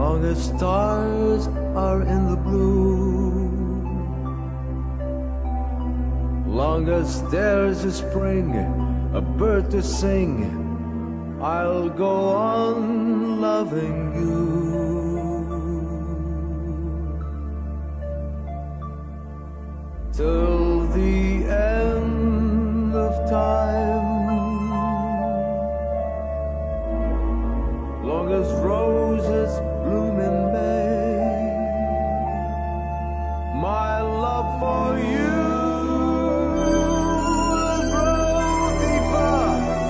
long as stars are in the blue, long as there's a spring, a bird to sing, I'll go on loving you. Till the end of time, long as roses bloom in May, my love for you will grow deeper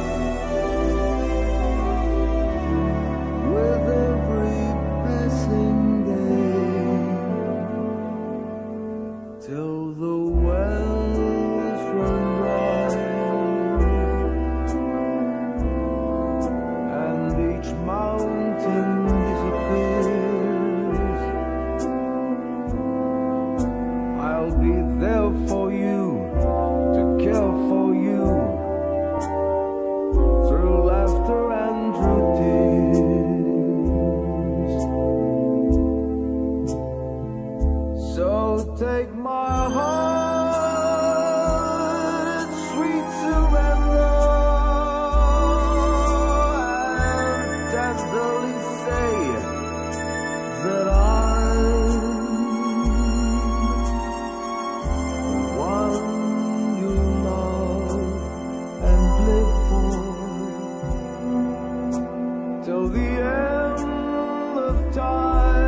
with every passing day, till the wells run dry and each mountain disappears. I'll be there for you, to care for you, through laughter and through tears. So take my heart, sweet surrender, and tenderly say that I'm the one you love and live for, till the end of time.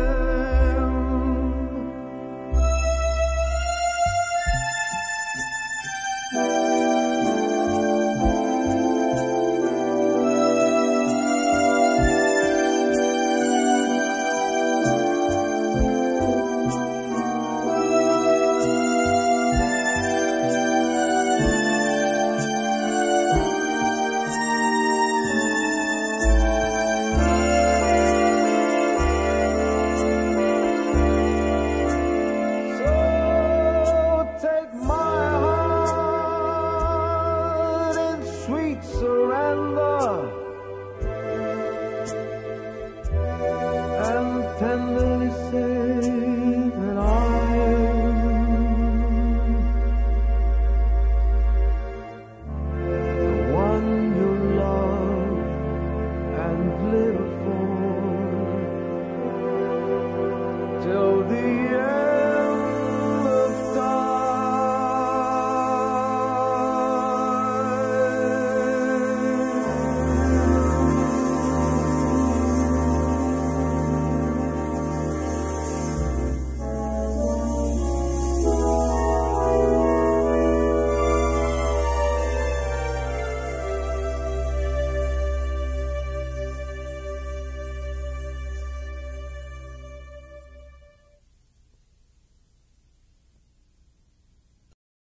Sweet surrender and tenderly say that I'm the one you love and live for, till the end.